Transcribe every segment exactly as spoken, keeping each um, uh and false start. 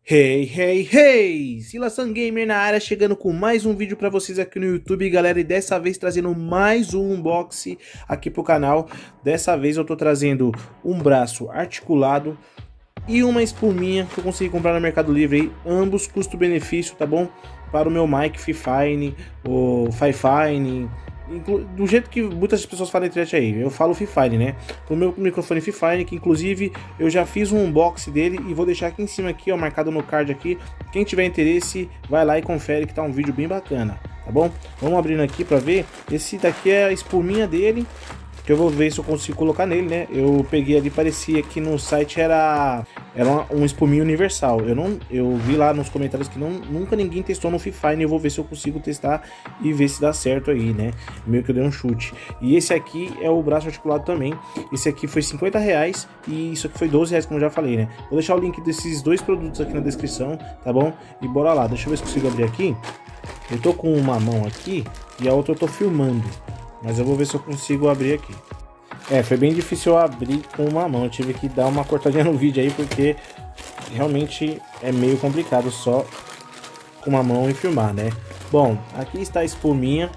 Hey, hey, hey! Silação Gamer na área, chegando com mais um vídeo pra vocês aqui no YouTube, galera. E dessa vez trazendo mais um unboxing aqui pro canal. Dessa vez eu tô trazendo um braço articulado e uma espuminha que eu consegui comprar no Mercado Livre aí. Ambos custo-benefício, tá bom? Para o meu mic Fifine, o Fifine, do jeito que muitas pessoas falam na internet aí, eu falo Fifine, né? O meu microfone Fifine, que inclusive eu já fiz um unboxing dele e vou deixar aqui em cima aqui, ó, marcado no card aqui. Quem tiver interesse, vai lá e confere que tá um vídeo bem bacana, tá bom? Vamos abrindo aqui pra ver. Esse daqui é a espuminha dele, que eu vou ver se eu consigo colocar nele, né? Eu peguei ali, parecia que no site era era um espuminho universal. Eu não, eu vi lá nos comentários que não, nunca ninguém testou no Fifine. Eu vou ver se eu consigo testar e ver se dá certo aí, né? Meio que eu dei um chute. E esse aqui é o braço articulado também. Esse aqui foi cinquenta reais e isso aqui foi doze reais, como eu já falei, né? Vou deixar o link desses dois produtos aqui na descrição, tá bom? E bora lá, deixa eu ver se consigo abrir aqui. Eu tô com uma mão aqui e a outra eu tô filmando, mas eu vou ver se eu consigo abrir aqui. É, foi bem difícil eu abrir com uma mão. Eu tive que dar uma cortadinha no vídeo aí, porque realmente é meio complicado só com uma mão e filmar, né? Bom, aqui está a espuminha.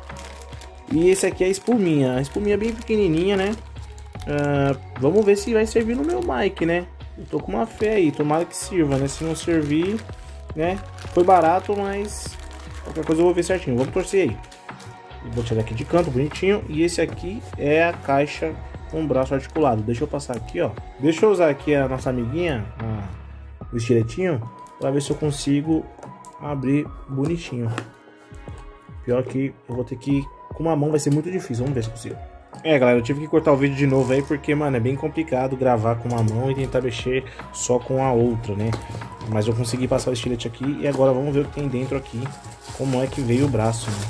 E esse aqui é a espuminha. A espuminha bem pequenininha, né? Uh, vamos ver se vai servir no meu mic, né? Eu tô com uma fé aí, tomara que sirva, né? Se não servir, né? Foi barato, mas qualquer coisa eu vou ver certinho. Vamos torcer aí. Vou tirar aqui de canto, bonitinho. E esse aqui é a caixa com o braço articulado. Deixa eu passar aqui, ó. Deixa eu usar aqui a nossa amiguinha, a, o estiletinho, para ver se eu consigo abrir bonitinho. Pior que eu vou ter que... com uma mão vai ser muito difícil. Vamos ver se eu consigo. É, galera, eu tive que cortar o vídeo de novo aí, porque, mano, é bem complicado gravar com uma mão e tentar mexer só com a outra, né? Mas eu consegui passar o estilete aqui. E agora vamos ver o que tem dentro aqui. Como é que veio o braço, né?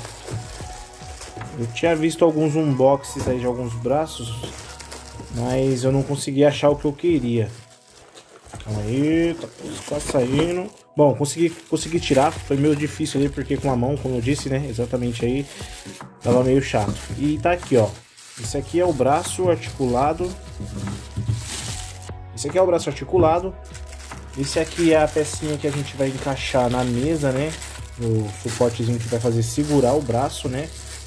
Eu tinha visto alguns unboxings aí de alguns braços, mas eu não consegui achar o que eu queria. Calma aí, tá quase saindo. Bom, consegui, consegui tirar, foi meio difícil ali, porque com a mão, como eu disse, né, exatamente aí, tava meio chato. E tá aqui, ó, esse aqui é o braço articulado. Esse aqui é o braço articulado. Esse aqui é a pecinha que a gente vai encaixar na mesa, né, o suportezinho que vai fazer segurar o braço, né.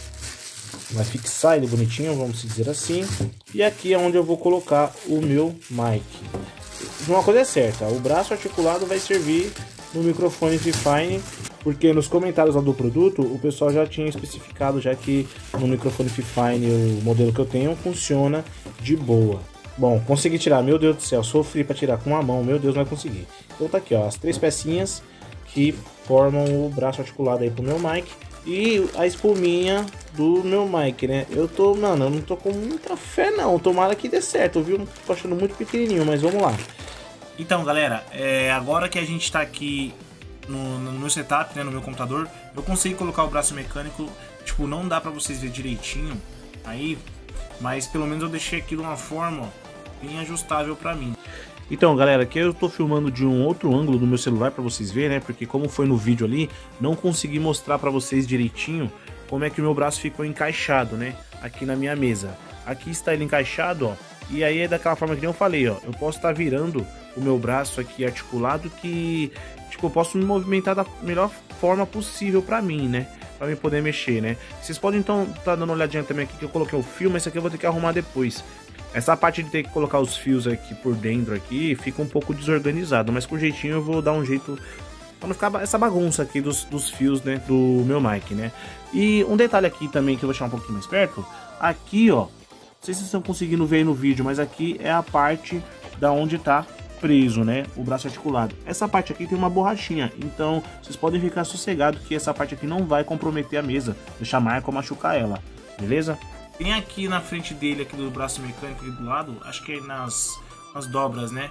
Vai fixar ele bonitinho, vamos dizer assim. E aqui é onde eu vou colocar o meu mic. Uma coisa é certa, o braço articulado vai servir no microfone Fifine, porque nos comentários lá do produto o pessoal já tinha especificado já que no microfone Fifine, o modelo que eu tenho, funciona de boa. Bom, consegui tirar, meu Deus do céu, sofri para tirar com a mão, meu Deus, não vai conseguir. Então tá aqui, ó, as três pecinhas que formam o braço articulado aí pro meu mic. E a espuminha do meu mic, né? Eu tô, mano, eu não tô com muita fé não. Tomara que dê certo, viu? Tô achando muito pequenininho, mas vamos lá. Então, galera, é, agora que a gente tá aqui no, no meu setup, né, no meu computador, eu consegui colocar o braço mecânico. Tipo, não dá pra vocês verem direitinho aí, mas pelo menos eu deixei aqui de uma forma, ó, bem ajustável pra mim. Então, galera, aqui eu tô filmando de um outro ângulo do meu celular para vocês verem, né? Porque como foi no vídeo ali, não consegui mostrar para vocês direitinho como é que o meu braço ficou encaixado, né? Aqui na minha mesa. Aqui está ele encaixado, ó. E aí é daquela forma que eu falei, ó. Eu posso estar virando o meu braço aqui articulado que, tipo, eu posso me movimentar da melhor forma possível para mim, né? Para mim poder mexer, né? Vocês podem então estar tá dando uma olhadinha também aqui que eu coloquei o fio, mas esse aqui eu vou ter que arrumar depois. Essa parte de ter que colocar os fios aqui por dentro aqui fica um pouco desorganizado, mas com jeitinho eu vou dar um jeito para não ficar essa bagunça aqui dos, dos fios, né, do meu mic, né. E um detalhe aqui também que eu vou deixar um pouquinho mais perto, aqui, ó, não sei se vocês estão conseguindo ver aí no vídeo, mas aqui é a parte da onde tá preso, né, o braço articulado. Essa parte aqui tem uma borrachinha, então vocês podem ficar sossegados que essa parte aqui não vai comprometer a mesa, deixar marca ou machucar ela, beleza? Tem aqui na frente dele, aqui do braço mecânico aqui do lado, acho que é nas, nas dobras, né?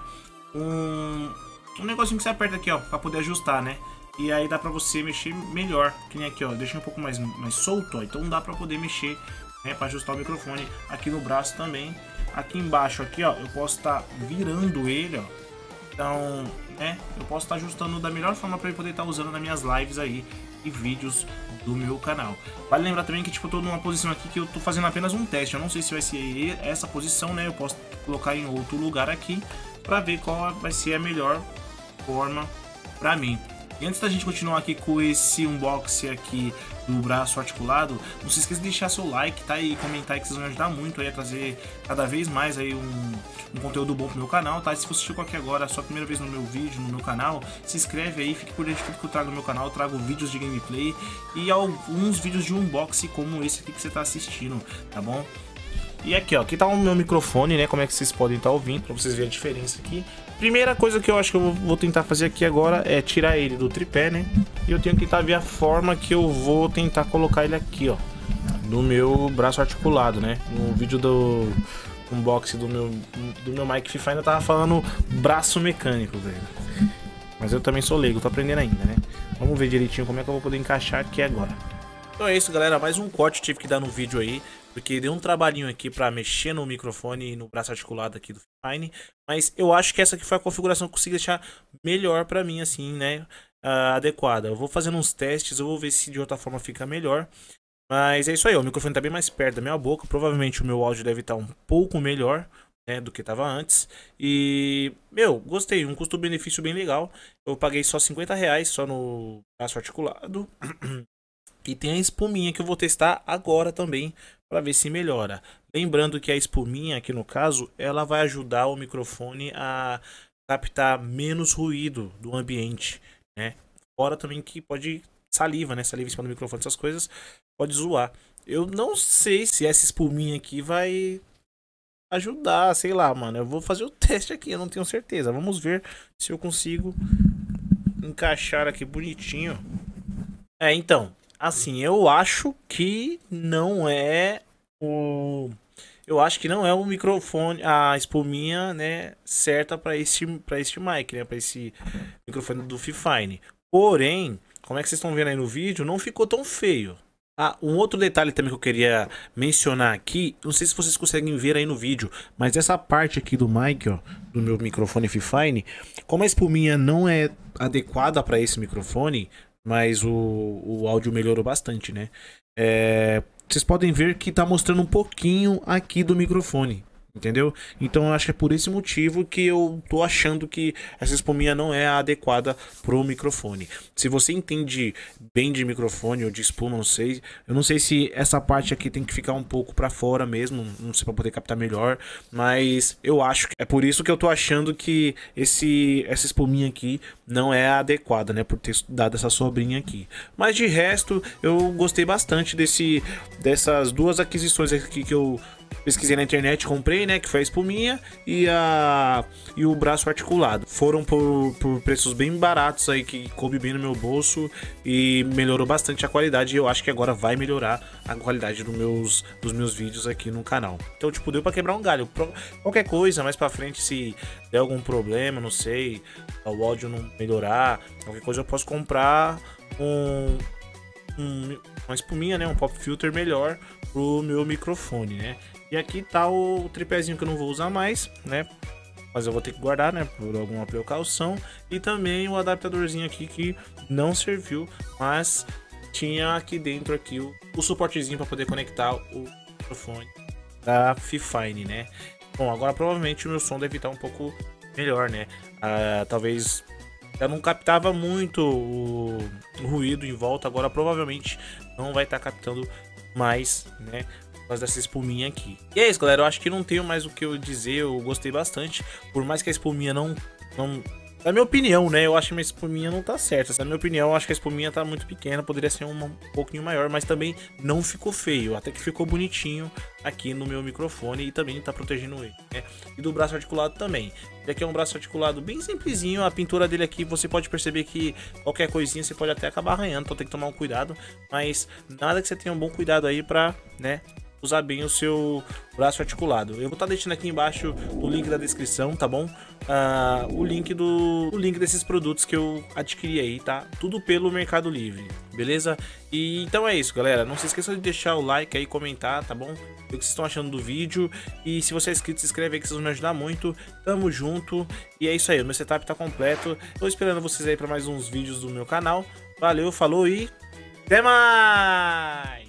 Um, um negocinho que você aperta aqui, ó, pra poder ajustar, né? E aí dá pra você mexer melhor, que nem aqui, ó, deixa um pouco mais, mais solto, ó. Então dá pra poder mexer, né, pra ajustar o microfone aqui no braço também. Aqui embaixo, aqui, ó, eu posso estar tá virando ele, ó. Então, né, eu posso estar tá ajustando da melhor forma pra ele poder estar tá usando nas minhas lives aí e vídeos do meu canal. Vale lembrar também que, tipo, eu tô numa posição aqui que eu tô fazendo apenas um teste. Eu não sei se vai ser essa posição, né? Eu posso colocar em outro lugar aqui pra ver qual vai ser a melhor forma pra mim. E antes da gente continuar aqui com esse unboxing aqui do braço articulado, não se esqueça de deixar seu like, tá? E comentar aí, que vocês vão me ajudar muito aí a trazer cada vez mais aí um, um conteúdo bom pro meu canal, tá? E se você chegou aqui agora, a sua primeira vez no meu vídeo, no meu canal, se inscreve aí, fique por dentro de tudo que eu trago no meu canal. Eu trago vídeos de gameplay e alguns vídeos de unboxing como esse aqui que você tá assistindo, tá bom? E aqui, ó, aqui tá o meu microfone, né? Como é que vocês podem estar ouvindo, pra vocês verem a diferença aqui. Primeira coisa que eu acho que eu vou tentar fazer aqui agora é tirar ele do tripé, né? E eu tenho que tentar ver a forma que eu vou tentar colocar ele aqui, ó, no meu braço articulado, né? No vídeo do unboxing do meu, do meu mic FIFA ainda tava falando braço mecânico, velho. Mas eu também sou leigo, tô aprendendo ainda, né? Vamos ver direitinho como é que eu vou poder encaixar aqui agora. Então é isso, galera, mais um corte tive que dar no vídeo aí, porque deu um trabalhinho aqui pra mexer no microfone e no braço articulado aqui do Fifine, mas eu acho que essa aqui foi a configuração que eu consegui deixar melhor pra mim, assim, né, uh, adequada. Eu vou fazendo uns testes, eu vou ver se de outra forma fica melhor, mas é isso aí, ó, o microfone tá bem mais perto da minha boca, provavelmente o meu áudio deve estar um pouco melhor, né, do que tava antes, e, meu, gostei, um custo-benefício bem legal. Eu paguei só cinquenta reais só no braço articulado. E tem a espuminha que eu vou testar agora também, para ver se melhora. Lembrando que a espuminha, aqui no caso, ela vai ajudar o microfone a captar menos ruído do ambiente, né? Fora também que pode saliva, né? Saliva em cima do microfone, essas coisas, pode zoar. Eu não sei se essa espuminha aqui vai ajudar, sei lá, mano. Eu vou fazer o teste aqui, eu não tenho certeza. Vamos ver se eu consigo encaixar aqui bonitinho. É, então... Assim, eu acho que não é o... Eu acho que não é o microfone, a espuminha, né, certa para este, para este mic, né, para esse microfone do Fifine. Porém, como é que vocês estão vendo aí no vídeo, não ficou tão feio. Ah, um outro detalhe também que eu queria mencionar aqui, não sei se vocês conseguem ver aí no vídeo, mas essa parte aqui do mic, ó, do meu microfone Fifine, como a espuminha não é adequada para esse microfone, mas o, o áudio melhorou bastante, né? É, vocês podem ver que tá mostrando um pouquinho aqui do microfone, entendeu? Então eu acho que é por esse motivo que eu tô achando que essa espuminha não é a adequada pro microfone. Se você entende bem de microfone ou de espuma, não sei. Eu não sei se essa parte aqui tem que ficar um pouco pra fora mesmo, não sei, pra poder captar melhor. Mas eu acho que é por isso que eu tô achando que esse, essa espuminha aqui não é a adequada, né? Por ter dado essa sobrinha aqui. Mas de resto, eu gostei bastante desse, dessas duas aquisições aqui que eu pesquisei na internet, comprei, né, que foi a espuminha e, a, e o braço articulado. Foram por, por preços bem baratos aí, que coube bem no meu bolso e melhorou bastante a qualidade. E eu acho que agora vai melhorar a qualidade dos meus, dos meus vídeos aqui no canal. Então, tipo, deu pra quebrar um galho. Qualquer coisa, mais pra frente, se der algum problema, não sei, o áudio não melhorar, qualquer coisa eu posso comprar um, um, uma espuminha, né, um pop filter melhor pro meu microfone, né. E aqui tá o tripézinho que eu não vou usar mais, né? Mas eu vou ter que guardar, né? Por alguma precaução. E também o adaptadorzinho aqui que não serviu, mas tinha aqui dentro aqui o, o suportezinho para poder conectar o microfone da Fifine, né? Bom, agora provavelmente o meu som deve estar um pouco melhor, né? Ah, talvez eu não captava muito o, o ruído em volta, agora provavelmente não vai estar captando mais, né? Por causa dessa espuminha aqui. E é isso, galera. Eu acho que não tenho mais o que eu dizer. Eu gostei bastante. Por mais que a espuminha não... não... Na minha opinião, né? Eu acho que a minha espuminha não tá certa. Na minha opinião, eu acho que a espuminha tá muito pequena. Poderia ser uma, um pouquinho maior. Mas também não ficou feio. Até que ficou bonitinho aqui no meu microfone. E também tá protegendo ele, né? E do braço articulado também. Ele aqui é um braço articulado bem simplesinho. A pintura dele aqui, você pode perceber que qualquer coisinha você pode até acabar arranhando. Então tem que tomar um cuidado. Mas nada que você tenha um bom cuidado aí pra, né, usar bem o seu braço articulado. Eu vou estar deixando aqui embaixo o link da descrição, tá bom? Uh, o link do o link desses produtos que eu adquiri aí, tá? Tudo pelo Mercado Livre, beleza? E então é isso, galera. Não se esqueça de deixar o like aí, comentar, tá bom? O que vocês estão achando do vídeo. E se você é inscrito, se inscreve aí que vocês vão me ajudar muito. Tamo junto. E é isso aí, o meu setup tá completo. Tô esperando vocês aí para mais uns vídeos do meu canal. Valeu, falou e até mais!